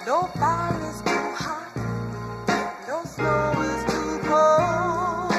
No fire is too hot, no snow is too cold.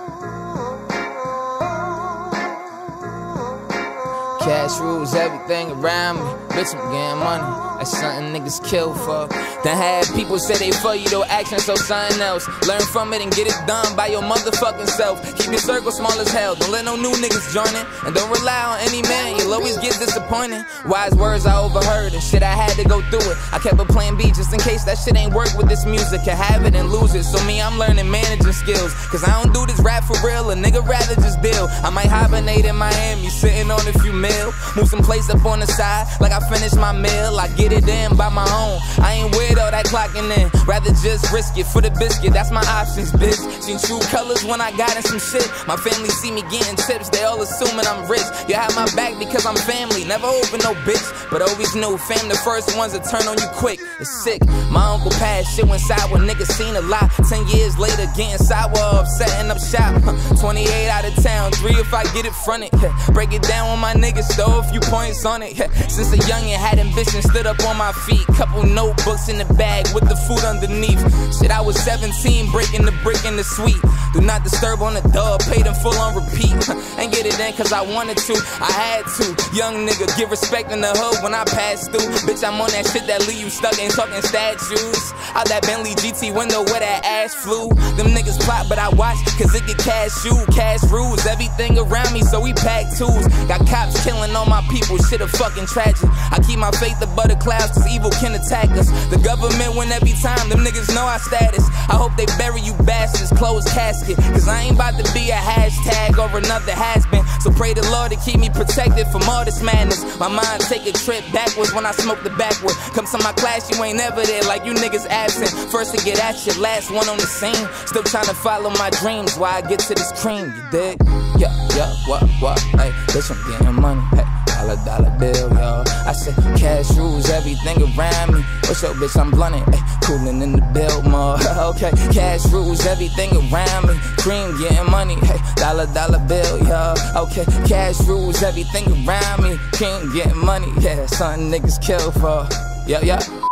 Cash rules everything around me. Bitch, I'm getting money. That's something niggas kill for. Then had people say they for you, though action so something else. Learn from it and get it done by your motherfucking self. Keep your circle small as hell. Don't let no new niggas join it. And don't rely on any man, you'll always get disappointed. Wise words I overheard and shit I had to go through it. I kept a plan B just in case that shit ain't work with this music. Can have it and lose it. So me, I'm learning managing skills. Cause I don't do this rap for real, a nigga rather just deal. I might hibernate in Miami, sitting on a few mil. Move some place up on the side, like I finished my meal. I get it in by my own. I ain't with all that clocking in. Rather just risk it for the biscuit. That's my options, bitch. Seen true colors when I got in some shit. My family see me getting tips. They all assuming I'm rich. You have my back because I'm family. Never open no bitch, but always knew fam the first ones that turn on you quick. It's sick. My uncle passed, shit went sour. Niggas seen a lot. 10 years later, getting sour, up, setting up shop. 28 out of town, 3 if I get it fronted. Break it down with my niggas, throw a few points on it. Since a youngin' had ambition, stood up on my feet. Couple notebooks in the bag with the food underneath. Shit, I was 17, breaking the brick in the suite. Do not disturb on the dub, paid in full on repeat. Ain't get it in cause I wanted to, I had to. Young nigga, give respect in the hood when I pass through. Bitch, I'm on that shit that leave you stuck, ain't talking statues. Out that Bentley GT window where that ass flew. Them niggas plot, but I watch cause it get cash shoot. Cash rules, everything around me, so we pack tools. Got cops killing all my people, shit a fucking tragic. I keep my faith above the clouds cause evil can attack us. The government win every time, them niggas know our status. I hope they bury you bastards, closed casket. Cause I ain't about to be a hashtag or another has-been. So pray the Lord to keep me protected from all this madness. My mind take a trip backwards when I smoke the backward. Come to my class, you ain't never there like you niggas absent. First to get at you, last one on the scene. Still trying to follow my dreams while I get to this cream, you dig? Yeah, what, hey, bitch, I'm getting money, hey. Dollar bill, yo. I said cash rules everything around me. What's up, bitch? I'm blunted, ay, coolin' in the Biltmore. Okay, cash rules everything around me. Cream getting money, hey, dollar bill, yo. Okay, cash rules everything around me. Cream getting money, yeah. Something niggas kill for, yeah.